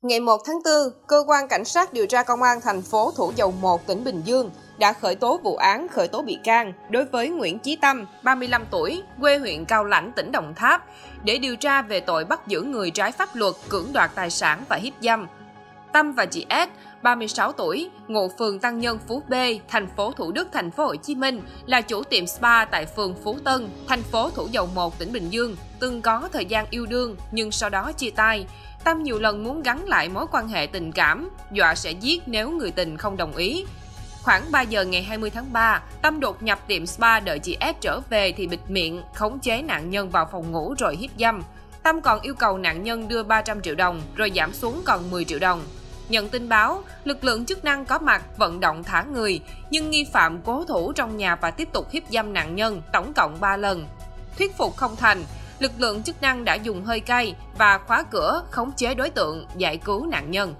Ngày 1 tháng 4, Cơ quan Cảnh sát điều tra Công an thành phố Thủ Dầu Một, tỉnh Bình Dương đã khởi tố vụ án khởi tố bị can đối với Nguyễn Chí Tâm, 35 tuổi, quê huyện Cao Lãnh, tỉnh Đồng Tháp, để điều tra về tội bắt giữ người trái pháp luật, cưỡng đoạt tài sản và hiếp dâm. Tâm và chị S, 36 tuổi, ngụ phường Tăng Nhân Phú B, thành phố Thủ Đức, thành phố Hồ Chí Minh, là chủ tiệm spa tại phường Phú Tân, thành phố Thủ Dầu Một, tỉnh Bình Dương, từng có thời gian yêu đương nhưng sau đó chia tay. Tâm nhiều lần muốn gắn lại mối quan hệ tình cảm, dọa sẽ giết nếu người tình không đồng ý. Khoảng 3 giờ ngày 20 tháng 3, Tâm đột nhập tiệm spa đợi chị S trở về thì bịt miệng, khống chế nạn nhân vào phòng ngủ rồi hiếp dâm. Tâm còn yêu cầu nạn nhân đưa 300 triệu đồng rồi giảm xuống còn 10 triệu đồng. Nhận tin báo, lực lượng chức năng có mặt vận động thả người, nhưng nghi phạm cố thủ trong nhà và tiếp tục hiếp dâm nạn nhân tổng cộng 3 lần. Thuyết phục không thành, lực lượng chức năng đã dùng hơi cay và khóa cửa khống chế đối tượng, giải cứu nạn nhân.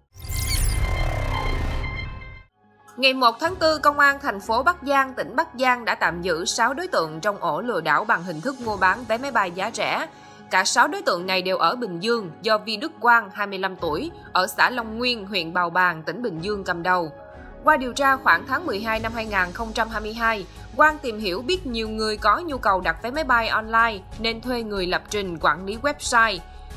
Ngày 1 tháng 4, Công an thành phố Bắc Giang, tỉnh Bắc Giang đã tạm giữ 6 đối tượng trong ổ lừa đảo bằng hình thức mua bán vé máy bay giá rẻ. Cả 6 đối tượng này đều ở Bình Dương do Vi Đức Quang, 25 tuổi, ở xã Long Nguyên, huyện Bào Bàng, tỉnh Bình Dương cầm đầu. Qua điều tra khoảng tháng 12 năm 2022, Quang tìm hiểu biết nhiều người có nhu cầu đặt vé máy bay online nên thuê người lập trình quản lý website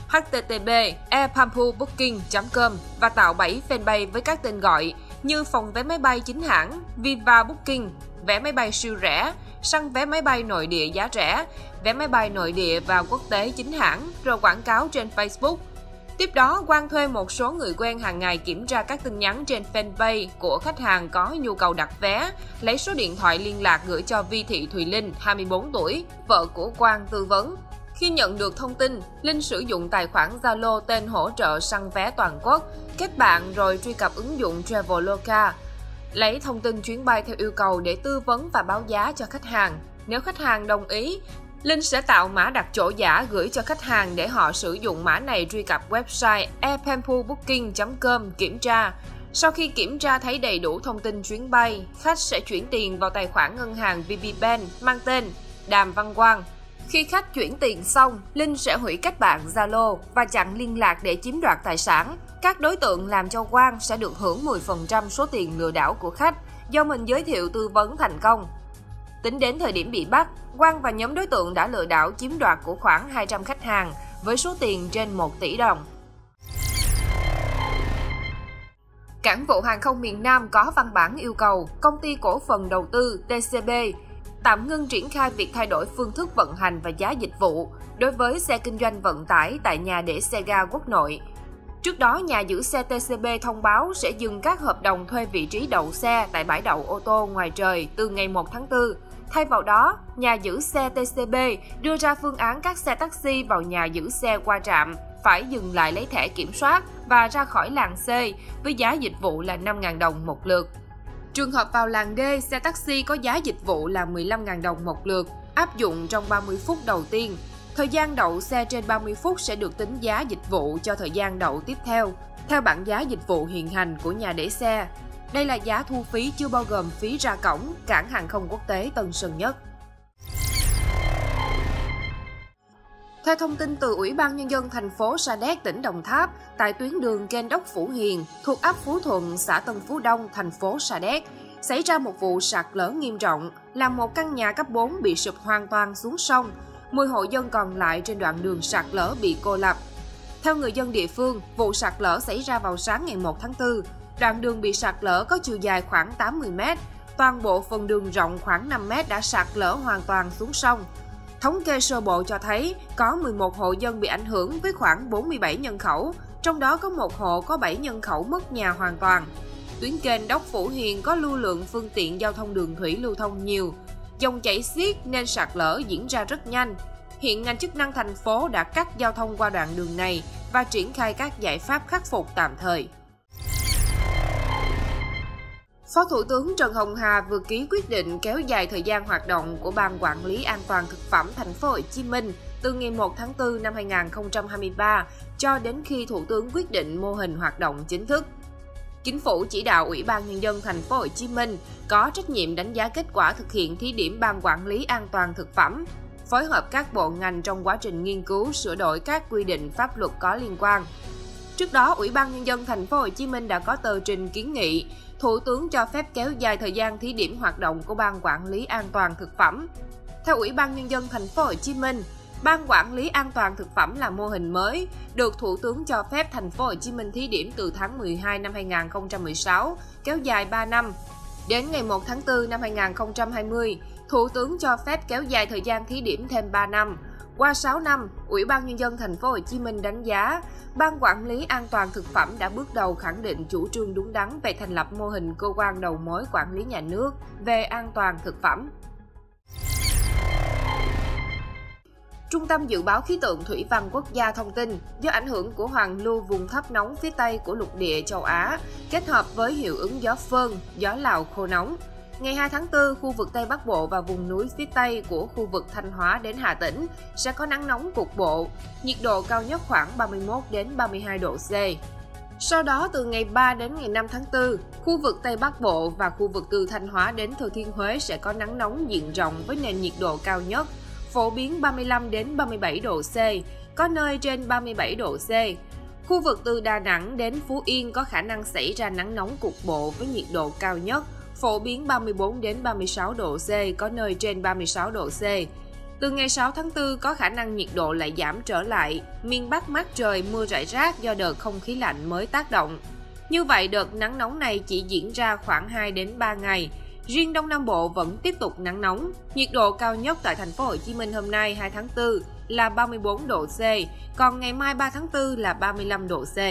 http://airpumpubooking.com và tạo 7 fanpage với các tên gọi như phòng vé máy bay chính hãng, Viva Booking, vé máy bay siêu rẻ, săn vé máy bay nội địa giá rẻ, vé máy bay nội địa và quốc tế chính hãng, rồi quảng cáo trên Facebook. Tiếp đó, Quang thuê một số người quen hàng ngày kiểm tra các tin nhắn trên fanpage của khách hàng có nhu cầu đặt vé, lấy số điện thoại liên lạc gửi cho Vi Thị Thùy Linh, 24 tuổi, vợ của Quang tư vấn. Khi nhận được thông tin, Linh sử dụng tài khoản Zalo tên hỗ trợ săn vé toàn quốc, kết bạn rồi truy cập ứng dụng Traveloka, lấy thông tin chuyến bay theo yêu cầu để tư vấn và báo giá cho khách hàng. Nếu khách hàng đồng ý, Linh sẽ tạo mã đặt chỗ giả gửi cho khách hàng để họ sử dụng mã này truy cập website airpumpubooking.com kiểm tra. Sau khi kiểm tra thấy đầy đủ thông tin chuyến bay, khách sẽ chuyển tiền vào tài khoản ngân hàng VPBank mang tên Đàm Văn Quang. Khi khách chuyển tiền xong, Linh sẽ hủy kết bạn Zalo và chặn liên lạc để chiếm đoạt tài sản. Các đối tượng làm cho Quang sẽ được hưởng 10% số tiền lừa đảo của khách do mình giới thiệu tư vấn thành công. Tính đến thời điểm bị bắt, Quang và nhóm đối tượng đã lừa đảo chiếm đoạt của khoảng 200 khách hàng với số tiền trên 1 tỷ đồng. Cảng vụ Hàng không miền Nam có văn bản yêu cầu Công ty Cổ phần Đầu tư TCB tạm ngưng triển khai việc thay đổi phương thức vận hành và giá dịch vụ đối với xe kinh doanh vận tải tại nhà để xe ga quốc nội. Trước đó, nhà giữ xe TCB thông báo sẽ dừng các hợp đồng thuê vị trí đậu xe tại bãi đậu ô tô ngoài trời từ ngày 1 tháng 4. Thay vào đó, nhà giữ xe TCB đưa ra phương án các xe taxi vào nhà giữ xe qua trạm phải dừng lại lấy thẻ kiểm soát và ra khỏi làng C với giá dịch vụ là 5.000 đồng một lượt. Trường hợp vào làng D, xe taxi có giá dịch vụ là 15.000 đồng một lượt, áp dụng trong 30 phút đầu tiên. Thời gian đậu xe trên 30 phút sẽ được tính giá dịch vụ cho thời gian đậu tiếp theo, theo bảng giá dịch vụ hiện hành của nhà để xe. Đây là giá thu phí chưa bao gồm phí ra cổng, cảng hàng không quốc tế Tân Sơn Nhất. Theo thông tin từ Ủy ban Nhân dân thành phố Sa Đéc, tỉnh Đồng Tháp, tại tuyến đường kênh Đốc Phủ Hiền, thuộc ấp Phú Thuận, xã Tân Phú Đông, thành phố Sa Đéc, xảy ra một vụ sạt lở nghiêm trọng, làm một căn nhà cấp 4 bị sụp hoàn toàn xuống sông. 10 hộ dân còn lại trên đoạn đường sạt lở bị cô lập. Theo người dân địa phương, vụ sạt lở xảy ra vào sáng ngày 1 tháng 4. Đoạn đường bị sạt lở có chiều dài khoảng 80 m, toàn bộ phần đường rộng khoảng 5 m đã sạt lở hoàn toàn xuống sông. Thống kê sơ bộ cho thấy có 11 hộ dân bị ảnh hưởng với khoảng 47 nhân khẩu, trong đó có một hộ có 7 nhân khẩu mất nhà hoàn toàn. Tuyến kênh Đốc Phủ Hiền có lưu lượng phương tiện giao thông đường thủy lưu thông nhiều, dòng chảy xiết nên sạt lở diễn ra rất nhanh. Hiện ngành chức năng thành phố đã cắt giao thông qua đoạn đường này và triển khai các giải pháp khắc phục tạm thời. Phó Thủ tướng Trần Hồng Hà vừa ký quyết định kéo dài thời gian hoạt động của Ban Quản lý An toàn thực phẩm thành phố Hồ Chí Minh từ ngày 1 tháng 4 năm 2023 cho đến khi Thủ tướng quyết định mô hình hoạt động chính thức. Chính phủ chỉ đạo Ủy ban Nhân dân thành phố Hồ Chí Minh có trách nhiệm đánh giá kết quả thực hiện thí điểm Ban Quản lý An toàn thực phẩm, phối hợp các bộ ngành trong quá trình nghiên cứu sửa đổi các quy định pháp luật có liên quan. Trước đó, Ủy ban Nhân dân Thành phố Hồ Chí Minh đã có tờ trình kiến nghị Thủ tướng cho phép kéo dài thời gian thí điểm hoạt động của Ban Quản lý An toàn thực phẩm. Theo Ủy ban Nhân dân Thành phố Hồ Chí Minh, Ban Quản lý An toàn thực phẩm là mô hình mới, được Thủ tướng cho phép Thành phố Hồ Chí Minh thí điểm từ tháng 12 năm 2016, kéo dài 3 năm. Đến ngày 1 tháng 4 năm 2020, Thủ tướng cho phép kéo dài thời gian thí điểm thêm 3 năm. Qua 6 năm, Ủy ban Nhân dân Thành phố Hồ Chí Minh đánh giá, Ban Quản lý An toàn thực phẩm đã bước đầu khẳng định chủ trương đúng đắn về thành lập mô hình cơ quan đầu mối quản lý nhà nước về an toàn thực phẩm. Trung tâm Dự báo Khí tượng Thủy văn Quốc gia thông tin, do ảnh hưởng của hoàn lưu vùng thấp nóng phía Tây của lục địa châu Á, kết hợp với hiệu ứng gió phơn, gió Lào khô nóng, ngày 2 tháng 4, khu vực Tây Bắc Bộ và vùng núi phía Tây của khu vực Thanh Hóa đến Hà Tĩnh sẽ có nắng nóng cục bộ, nhiệt độ cao nhất khoảng 31 đến 32 độ C. Sau đó, từ ngày 3 đến ngày 5 tháng 4, khu vực Tây Bắc Bộ và khu vực từ Thanh Hóa đến Thừa Thiên Huế sẽ có nắng nóng diện rộng với nền nhiệt độ cao nhất, phổ biến 35 đến 37 độ C, có nơi trên 37 độ C. Khu vực từ Đà Nẵng đến Phú Yên có khả năng xảy ra nắng nóng cục bộ với nhiệt độ cao nhất, phổ biến 34 đến 36 độ C, có nơi trên 36 độ C. Từ ngày 6 tháng 4 có khả năng nhiệt độ lại giảm trở lại, miền Bắc mát trời mưa rải rác do đợt không khí lạnh mới tác động. Như vậy, đợt nắng nóng này chỉ diễn ra khoảng 2 đến 3 ngày. Riêng Đông Nam Bộ vẫn tiếp tục nắng nóng. Nhiệt độ cao nhất tại Thành phố Hồ Chí Minh hôm nay 2 tháng 4 là 34 độ C, còn ngày mai 3 tháng 4 là 35 độ C.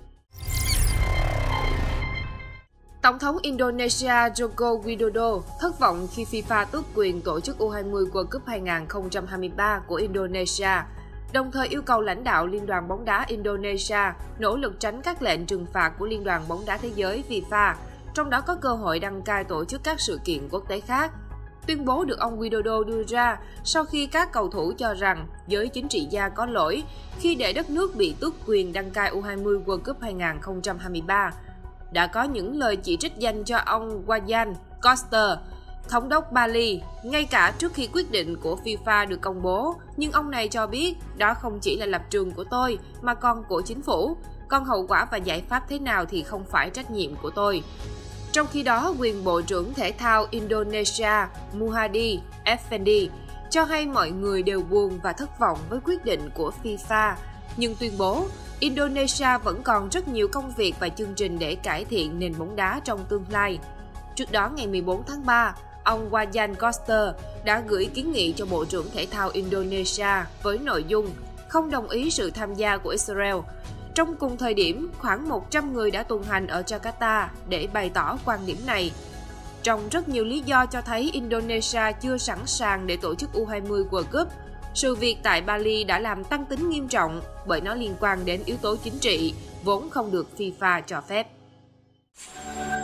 Tổng thống Indonesia Joko Widodo thất vọng khi FIFA tước quyền tổ chức U20 World Cup 2023 của Indonesia, đồng thời yêu cầu lãnh đạo Liên đoàn bóng đá Indonesia nỗ lực tránh các lệnh trừng phạt của Liên đoàn bóng đá thế giới FIFA, trong đó có cơ hội đăng cai tổ chức các sự kiện quốc tế khác. Tuyên bố được ông Widodo đưa ra sau khi các cầu thủ cho rằng giới chính trị gia có lỗi khi để đất nước bị tước quyền đăng cai U20 World Cup 2023. Đã có những lời chỉ trích dành cho ông Wayan Koster, thống đốc Bali, ngay cả trước khi quyết định của FIFA được công bố, nhưng ông này cho biết đó không chỉ là lập trường của tôi mà còn của chính phủ, còn hậu quả và giải pháp thế nào thì không phải trách nhiệm của tôi. Trong khi đó, quyền Bộ trưởng Thể thao Indonesia Muhadi Effendi cho hay mọi người đều buồn và thất vọng với quyết định của FIFA, nhưng tuyên bố Indonesia vẫn còn rất nhiều công việc và chương trình để cải thiện nền bóng đá trong tương lai. Trước đó, ngày 14 tháng 3, ông Wayan Koster đã gửi kiến nghị cho Bộ trưởng Thể thao Indonesia với nội dung không đồng ý sự tham gia của Israel. Trong cùng thời điểm, khoảng 100 người đã tuần hành ở Jakarta để bày tỏ quan điểm này. Trong rất nhiều lý do cho thấy Indonesia chưa sẵn sàng để tổ chức U20 World Cup, sự việc tại Bali đã làm tăng tính nghiêm trọng bởi nó liên quan đến yếu tố chính trị, vốn không được FIFA cho phép.